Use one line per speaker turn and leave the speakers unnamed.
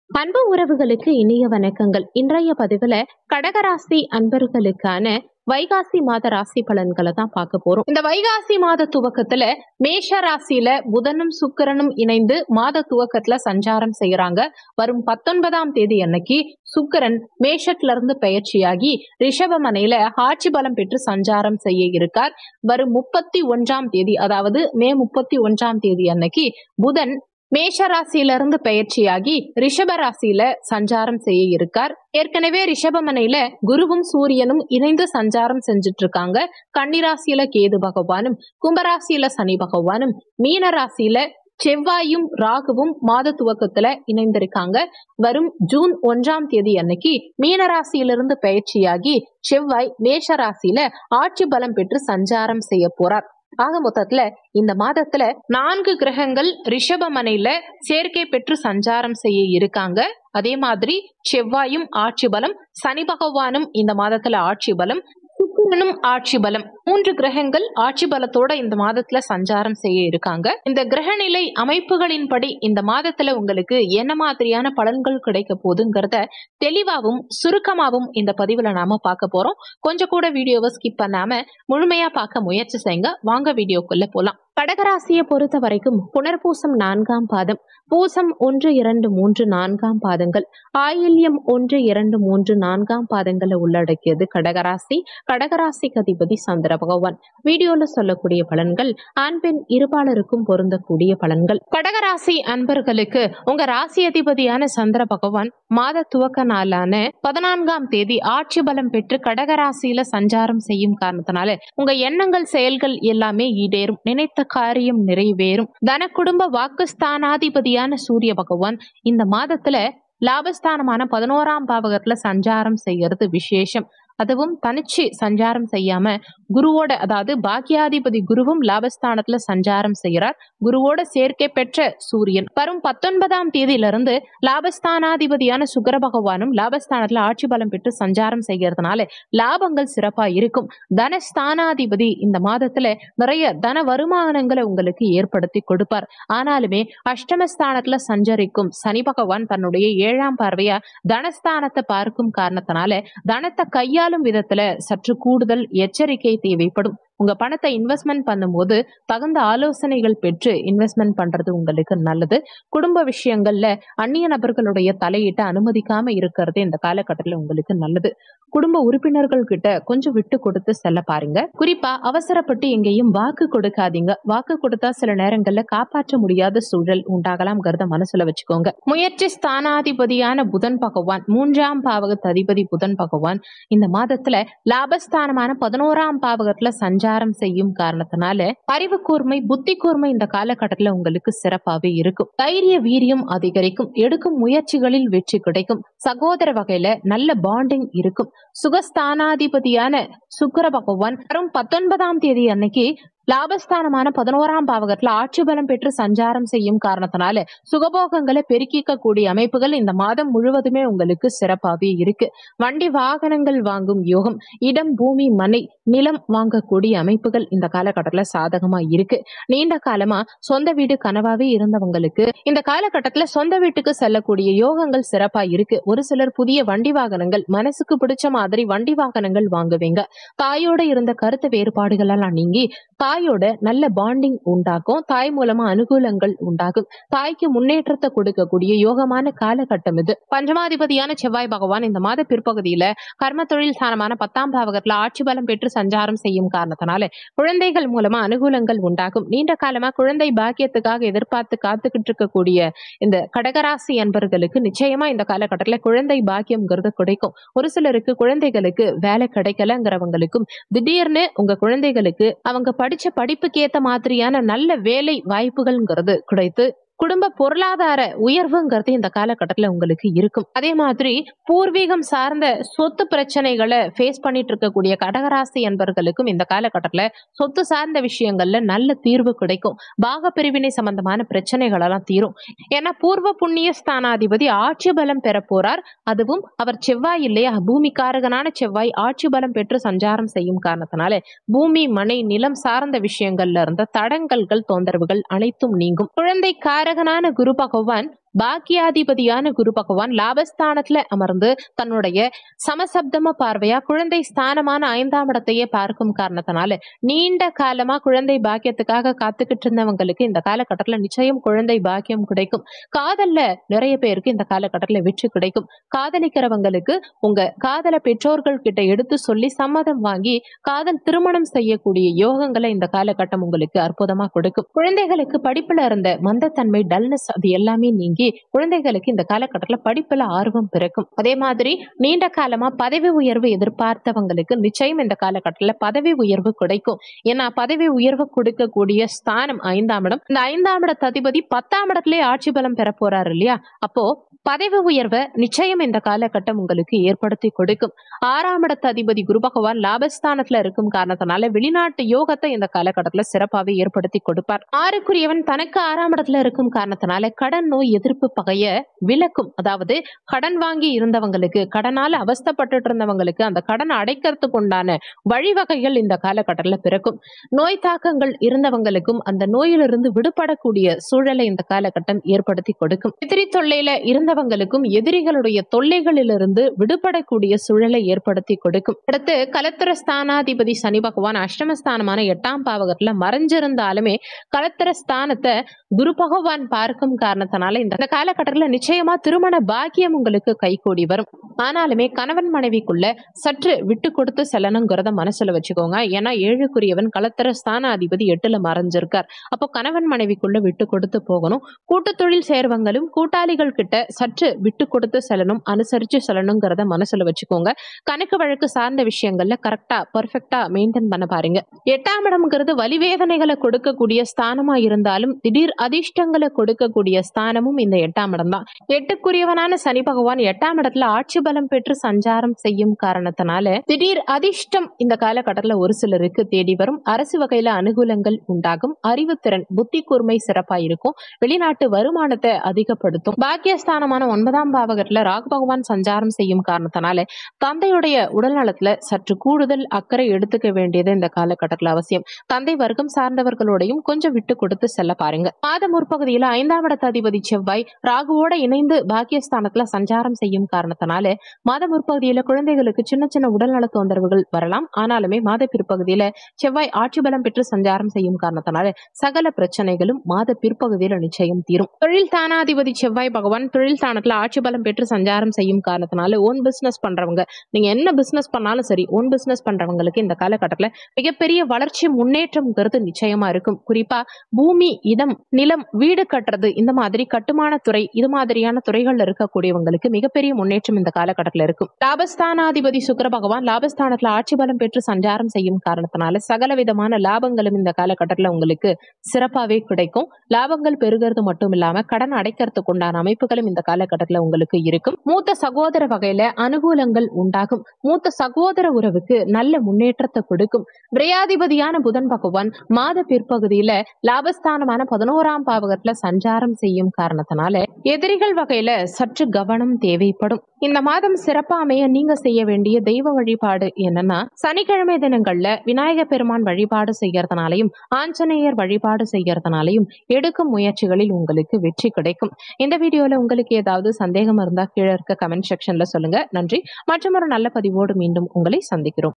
அன்பு உறவுகளுக்கு இனிய வணக்கங்கள். இன்றைய பதிவுல கடகராசி அன்பர்களுக்கான வைகாசி மாத ராசி பலன்களை தான் பார்க்க போறோம். இந்த வைகாசி மாத துவக்கத்துல மேஷ ராசியில புதனும் சுக்கிரனும் இணைந்து மாத துவக்கத்துல சஞ்சாரம் செய்யறாங்க. வரும் 19ஆம் தேதி அன்னைக்கு சுக்கிரன் மேஷத்துல இருந்து பெயர்ச்சியாகி ரிஷபமனையில ஆட்சி பலம் பெற்று சஞ்சாரம் செய்ய இருக்கார். வரும் 31ஆம் தேதி, அதாவது மே 31ஆம் தேதி அன்னைக்கு புதன் மேஷ ராசியிலிருந்து பெயர்ச்சியாகி ரிஷப ராசியில சஞ்சாரம் செய்ய இருக்கார். ஏற்கனவே ரிஷபமனையில குருவும் சூரியனும் இணைந்து சஞ்சாரம் செஞ்சுட்டு இருக்காங்க. கன்னிராசியில கேது பகவானும், கும்பராசியில சனி பகவானும், மீன ராசியில செவ்வாயும் ராகுவும் மாத துவக்கத்துல இணைந்திருக்காங்க. வரும் ஜூன் 1ஆம் தேதி அன்னைக்கு மீனராசியிலிருந்து பயிற்சியாகி செவ்வாய் மேஷ ராசியில ஆட்சி பலம் பெற்று சஞ்சாரம் செய்ய போறார். ஆக மொத்தத்துல இந்த மாதத்துல 4 கிரகங்கள் ரிஷபமனையில சேர்க்கை பெற்று சஞ்சாரம் செய்ய இருக்காங்க. அதே மாதிரி செவ்வாயும் ஆட்சி பலம், சனி பகவானும் இந்த மாதத்துல ஆட்சி பலம், சுக்கிரனும் ஆட்சி பலம், 3 கிரகங்கள் ஆட்சி பலத்தோட இந்த மாதத்துல சஞ்சாரம் செய்ய இருக்காங்க. இந்த கிரகநிலை அமைப்புகளின்படி இந்த மாதத்துல உங்களுக்கு என்ன மாதிரியான பலன்கள் கிடைக்க போகுதுங்கிறத தெளிவாகவும் சுருக்கமாகவும் இந்த பதிவுல நாம பார்க்க போறோம். கொஞ்சம் கூட வீடியோவை ஸ்கிப் பண்ணாம முழுமையா பார்க்க முயற்சி செய்யுங்க. வாங்க வீடியோக்குள்ள போலாம். கடகராசியை பொறுத்த வரைக்கும் புனர்பூசம் 4ஆம் பாதம், பூசம் 1, 2, 3, 4ஆம் பாதங்கள், ஆயில்யம் 1, 2, 3, 4ஆம் பாதங்களை உள்ளடக்கியது கடகராசி. கடகராசிக்கு அதிபதி சந்திர பகவான். வீடியோல சொல்லக்கூடிய பலன்கள் ஆண் பெண் இருபாலருக்கும் பொருந்தக்கூடிய பலன்கள். கடகராசி அன்பர்களுக்கு உங்க ராசி அதிபதியான சந்திர பகவான் மாத துவக்க நாளான 14ஆம் தேதி ஆட்சி பலம் பெற்று கடகராசியில சஞ்சாரம் செய்யும் காரணத்தினால உங்க எண்ணங்கள் செயல்கள் எல்லாமே ஈடேறும், நினைத்த காரியம் நிறைவேறும். தன குடும்ப வாக்குஸ்தானாதிபதியான சூரிய பகவான் இந்த மாதத்துல லாபஸ்தானமான 11ஆம் பாவகத்துல சஞ்சாரம் செய்யறது விசேஷம். அதுவும் தனிச்சு சஞ்சாரம் செய்யாம குருவோட, அதாவது பாக்கியாதிபதி குருவும் லாபஸ்தானத்துல சஞ்சாரம் செய்கிறார். குருவோட சேர்க்கை பெற்ற சூரியன் வரும் 19ஆம் தேதியிலிருந்து லாபஸ்தானாதிபதியான சுக்கிர பகவானும் லாபஸ்தானத்துல ஆட்சி பலம் பெற்று சஞ்சாரம் செய்யறதுனால லாபங்கள் சிறப்பா இருக்கும். தனஸ்தானாதிபதி இந்த மாதத்துல நிறைய தன வருமானங்களை உங்களுக்கு ஏற்படுத்தி கொடுப்பார். ஆனாலுமே அஷ்டமஸ்தானத்துல சஞ்சரிக்கும் சனி பகவான் தன்னுடைய 7ஆம் பார்வையா தனஸ்தானத்தை பார்க்கும் காரணத்தினால தனத்தை கையாளும் விதத்துல சற்று கூடுதல் எச்சரிக்கை தேவைப்படும். உங்க பணத்தை இன்வெஸ்ட்மெண்ட் பண்ணும்போது தகுந்த ஆலோசனைகள் பெற்று இன்வெஸ்ட்மெண்ட் பண்றது உங்களுக்கு நல்லது. குடும்ப விஷயங்கள்ல அந்நிய நபர்களுடைய தலையிட்ட அனுமதிக்காம இருக்கிறது இந்த காலகட்டத்தில் உங்களுக்கு நல்லது. குடும்ப உறுப்பினர்கள் கிட்ட கொஞ்சம் விட்டு கொடுத்து செல்ல பாருங்க. குறிப்பா அவசரப்பட்டு எங்கேயும் வாக்கு கொடுக்காதீங்க. வாக்கு கொடுத்தா சில நேரங்கள்ல காப்பாற்ற முடியாத சூழல் உண்டாகலாம்ங்கிறத மனசுல வச்சுக்கோங்க. முயற்சி ஸ்தானாதிபதியான புதன் பகவான், 3ஆம் பாவகத்து அதிபதி புதன் பகவான் இந்த மாதத்துல லாபஸ்தானமான 11ஆம் பாவகத்துல சஞ்சாரம் செய்யும் காரணத்தினால அறிவு கூர்மை, புத்தி கூர்மை இந்த காலகட்டத்துல உங்களுக்கு சிறப்பாவே இருக்கும். தைரிய வீரியம் அதிகரிக்கும். எடுக்கும் முயற்சிகளில் வெற்றி கிடைக்கும். சகோதர வகையில நல்ல பாண்டிங் இருக்கும். சுகஸ்தானாதிபதியான சுக்கிர பகவான் வரும் 19ஆம் தேதி அன்னைக்கு லாபஸ்தானமான 11ஆம் பாவகத்துல ஆட்சி பலம் பெற்று சஞ்சாரம் செய்யும் காரணத்தினால சுகபோகங்களை பெருக்கிக்க கூடிய அமைப்புகள் இந்த மாதம் முழுவதுமே உங்களுக்கு சிறப்பாவே இருக்கு. வண்டி வாகனங்கள் வாங்கும் யோகம், இடம், பூமி, மனை, நிலம் வாங்கக்கூடிய அமைப்புகள் இந்த காலகட்டத்துல சாதகமா இருக்கு. நீண்ட காலமா சொந்த வீடு கனவாவே இருந்தவங்களுக்கு இந்த காலகட்டத்துல சொந்த வீட்டுக்கு செல்லக்கூடிய யோகங்கள் சிறப்பா இருக்கு. ஒரு சிலர் புதிய வண்டி வாகனங்கள், மனசுக்கு பிடிச்ச மாதிரி வண்டி வாகனங்கள் வாங்குவீங்க. தாயோட இருந்த கருத்து வேறுபாடுகள் எல்லாம் நீங்கி தாயோட நல்ல பாண்டிங் உண்டாகும். தாய் மூலமா அனுகூலங்கள் உண்டாகும். தாய்க்கு முன்னேற்றத்தை கொடுக்கக்கூடிய யோகமான காலகட்டம் இது. பஞ்சமாதிபதியான செவ்வாய் பகவான் இந்த மாத பிற்பகுதியில கர்ம தொழில் ஸ்தானமான 10ஆம் பாவகத்துல ஆட்சி பலம் பெற்று சஞ்சாரம் செய்யும் காரணத்தினால குழந்தைகள் மூலமா அனுகூலங்கள் உண்டாகும். நீண்ட காலமா குழந்தை பாக்கியத்துக்காக எதிர்பார்த்து காத்துக்கிட்டு இருக்கக்கூடிய இந்த கடகராசி அன்பர்களுக்கு நிச்சயமா இந்த காலகட்டத்துல குழந்தை பாக்கியம்ங்கிறது கிடைக்கும். ஒரு சிலருக்கு குழந்தைகளுக்கு வேலை கிடைக்கலங்கிறவங்களுக்கும் திடீர்னு உங்க குழந்தைகளுக்கு அவங்க படிச்ச படிப்புக்கு ஏத்த மாதிரியான நல்ல வேலை வாய்ப்புகள்ங்கிறது கிடைத்து குடும்ப பொருளாதார உயர்வுங்கிறது இந்த காலகட்டத்துல உங்களுக்கு இருக்கும். அதே மாதிரி பூர்வீகம் சார்ந்த சொத்து பிரச்சனைகளை ஃபேஸ் பண்ணிட்டு இருக்கக்கூடிய கடகராசி என்பவர்களுக்கும் இந்த காலகட்டத்துல சொத்து சார்ந்த விஷயங்கள்ல நல்ல தீர்வு கிடைக்கும். பாக பிரிவினை சம்பந்தமான பிரச்சனைகள் எல்லாம் தீரும். ஏன்னா பூர்வ புண்ணிய ஸ்தானாதிபதி ஆட்சி பலம் பெற போறார். அதுவும் அவர் செவ்வாய் இல்லையா, பூமிக்காரகனான செவ்வாய் ஆட்சி பலம் பெற்று சஞ்சாரம் செய்யும் காரணத்தினால பூமி, மனை, நிலம் சார்ந்த விஷயங்கள்ல இருந்த தடங்கல்கள், தொந்தரவுகள் அனைத்தும் நீங்கும். குழந்தை காரகனான குரு பகவான் பாக்கியாதிபதியான குரு பகவான் லாபஸ்தானத்துல அமர்ந்து தன்னுடைய சமசப்தம பார்வையா குழந்தை ஸ்தானமான 5ஆம் இடத்தையே பார்க்கும் காரணத்தினால நீண்ட காலமா குழந்தை பாக்கியத்துக்காக காத்துக்கிட்டு இருந்தவங்களுக்கு இந்த காலகட்டத்துல நிச்சயம் குழந்தை பாக்கியம் கிடைக்கும். காதல்ல நிறைய பேருக்கு இந்த காலகட்டத்துல வெற்றி கிடைக்கும். காதலிக்கிறவங்களுக்கு உங்க காதலை பெற்றோர்கள் கிட்ட எடுத்து சொல்லி சம்மதம் வாங்கி காதல் திருமணம் செய்யக்கூடிய யோகங்களை இந்த காலகட்டம் உங்களுக்கு அற்புதமா கொடுக்கும். குழந்தைகளுக்கு படிப்புல இருந்த மந்தத்தன்மை, டல்னஸ் அது எல்லாமே நீங்கி குழந்தைகளுக்கு இந்த காலகட்டத்துல படிப்புல ஆர்வம் பிறக்கும். அதே மாதிரி நீண்ட காலமா பதவி உயர்வு எதிர்பார்த்தவங்களுக்கு நிச்சயம் இந்த காலகட்டத்துல பதவி உயர்வு கிடைக்கும். ஏன்னா பதவி உயர்வு கொடுக்கக்கூடிய ஸ்தானம் 5ஆம் இடம். இந்த 5ஆம் இடத்து அதிபதி 10ஆம் இடத்திலே ஆட்சி பலம் பெற போறாரு இல்லையா? அப்போ பதவி உயர்வை நிச்சயம் இந்த காலகட்டம் உங்களுக்கு ஏற்படுத்தி கொடுக்கும். 6ஆம் இடத்து அதிபதி குரு பகவான் லாபஸ்தானத்துல இருக்கும் காரணத்தினால வெளிநாட்டு யோகத்தை இந்த காலகட்டத்துல சிறப்பாவே ஏற்படுத்தி கொடுப்பார். 6க்குரியவன் தனக்கு 6ஆம் இடத்துல இருக்கும் காரணத்தினால கடன் நோய் எதிர்ப்பு பகைய விலக்கும். அதாவது கடன் வாங்கி இருந்தவங்களுக்கு, கடனால அவஸ்தப்பட்டு இருந்தவங்களுக்கு அந்த கடன் அடைக்கிறதுக்கு உண்டான வழிவகைகள் இந்த காலகட்டத்துல பிறக்கும். நோய் தாக்கங்கள் இருந்தவங்களுக்கும் அந்த நோயிலிருந்து விடுபடக்கூடிய சூழலை இந்த காலகட்டம் ஏற்படுத்தி கொடுக்கும். எதிரி தொல்லையில இருந்தவங்களுக்கும் எதிரிகளுடைய தொல்லைகளிலிருந்து விடுபடக்கூடிய சூழலை ஏற்படுத்தி கொடுக்கும். அடுத்து கலத்திர ஸ்தானாதிபதி சனி பகவான் அஷ்டமஸ்தானமான 8ஆம் பாவகத்துல மறைஞ்சிருந்தாலுமே கலத்திர ஸ்தானத்தை குரு பகவான் பார்க்கும் காரணத்தினால இந்த காலகட்டத்துல நிச்சயமா திருமண பாக்கியம் உங்களுக்கு கைகூடி வரும். ஆனாலுமே கணவன் மனைவிக்குள்ள சற்று விட்டு கொடுத்து செல்லணுங்கிறத மனசுல வச்சுக்கோங்க. ஏன்னா 7க்குரியவன் கலத்திர ஸ்தானாதிபதி 8ல மறைஞ்சிருக்கார். அப்போ கணவன் மனைவிக்குள்ள விட்டு கொடுத்து போகணும். கூட்டு தொழில் சேர்வங்களும் கூட்டாளிகள் கிட்ட சற்று விட்டு கொடுத்து செல்லணும், அனுசரிச்சு செல்லணுங்கிறத மனசுல வச்சுக்கோங்க. கணக்கு வழக்கு சார்ந்த விஷயங்கள்ல கரெக்டா பர்ஃபெக்டா மெயின்டைன் பண்ண பாருங்க. 8ஆம் இடம்ங்கிறது வலிவேதனைகளை கொடுக்கக்கூடிய ஸ்தானமா இருந்தாலும் திடீர் அதிர்ஷ்டங்களை கொடுக்கக்கூடிய ஸ்தானமும் இந்த 8ஆம் இடம் தான். 8க்குரியவனான சனி பகவான் 8ஆம் இடத்துல ஆட்சி பலம் பெற்று சஞ்சாரம் செய்யும் காரணத்தினால திடீர் அதிர்ஷ்டம் இந்த காலகட்டத்துல ஒரு சிலருக்கு தேடி வரும். அரசு வகையில அனுகூலங்கள் உண்டாகும். அறிவுத்திறன், புத்தி கூர்மை சிறப்பா இருக்கும். வெளிநாட்டு வருமானத்தை அதிகப்படுத்தும். பாக்கியஸ்தானமான 9ஆம் பாவகத்துல ராகு பகவான் சஞ்சாரம் செய்யும் காரணத்தினால தந்தையுடைய உடல் நலத்துல சற்று கூடுதல் அக்கறை எடுத்துக்க வேண்டியது இந்த காலகட்டத்துல அவசியம். தந்தை வர்க்கம் சார்ந்தவர்களோடையும் கொஞ்சம் விட்டு கொடுத்து செல்ல பாருங்க. மாத முற்பகுதியில 5ஆம் இடத்து அதிபதி செவ்வாய் ராகுவோட இணைந்து பாக்கியஸ்தானத்துல சஞ்சாரம் செய்யும் காரணத்தினால மாத முற்பகுதியில குழந்தைகளுக்கு சின்ன சின்ன உடல்நல தொந்தரவுகள் வரலாம். ஆனாலுமே மாத பிற்பகுதியில செவ்வாய் ஆட்சி பலம் பெற்று சஞ்சாரம் செய்யும் காரணத்தினால சகல பிரச்சனைகளும் மாத பிற்பகுதியில நிச்சயம் தீரும். தொழில் தானாதிபதி செவ்வாய் பகவான் தொழில் தானத்துல ஆட்சி பலம் பெற்று சஞ்சாரம் செய்யும் காரணத்தினால ஓன் பிசினஸ் பண்றவங்க, நீங்க என்ன பிசினஸ் பண்ணாலும் சரி, ஓன் பிசினஸ் பண்றவங்களுக்கு இந்த காலகட்டத்துல மிகப்பெரிய வளர்ச்சி முன்னேற்றம்ங்கிறது நிச்சயமா இருக்கும். குறிப்பா பூமி, இடம், நிலம், வீடு கட்டுறது, இந்த மாதிரி கட்டுமான துறை, இது மாதிரியான துறைகள்ல இருக்கக்கூடியவங்களுக்கு மிகப்பெரிய முன்னேற்றம் இந்த காலகட்டத்துல இருக்கும். லாபஸ்தானாதிபதி சுக்கிர பகவான் லாபஸ்தானத்துல ஆட்சி பலம் பெற்று சஞ்சாரம் செய்யும் காரணத்தினால சகல விதமான லாபங்களும் இந்த காலகட்டத்துல உங்களுக்கு சிறப்பாவே கிடைக்கும். லாபங்கள் பெருகிறது மட்டும் இல்லாம கடன் அடைக்கிறதுக்கு உண்டான அமைப்புகளும் இந்த காலகட்டத்துல உங்களுக்கு இருக்கும். மூத்த சகோதர வகையில அனுகூலங்கள் உண்டாகும். மூத்த சகோதர உறவுக்கு நல்ல முன்னேற்றத்தை கொடுக்கும். விரையாதிபதியான புதன் பகவான் மாத பிற்பகுதியில லாபஸ்தானமான 11ஆம் பாவகத்துல சஞ்சாரம் செய்யும் காரணத்தினால எதிரிகள் வகையில சற்று கவனம் தேவைப்படும். இந்த மாதம் சிறப்பா அமைய நீங்க செய்ய வேண்டிய தெய்வ வழிபாடு என்னன்னா, சனிக்கிழமை தினங்கள்ல விநாயக பெருமான் வழிபாடு செய்யறதுனாலையும் ஆஞ்சநேயர் வழிபாடு செய்யறதுனாலையும் எடுக்கும் முயற்சிகளில் உங்களுக்கு வெற்றி கிடைக்கும். இந்த வீடியோல உங்களுக்கு ஏதாவது சந்தேகம் இருந்தா கீழே இருக்க கமெண்ட் செக்ஷன்ல சொல்லுங்க. நன்றி. மற்றும் ஒரு நல்ல பதிவோடு மீண்டும் உங்களை சந்திக்கிறோம்.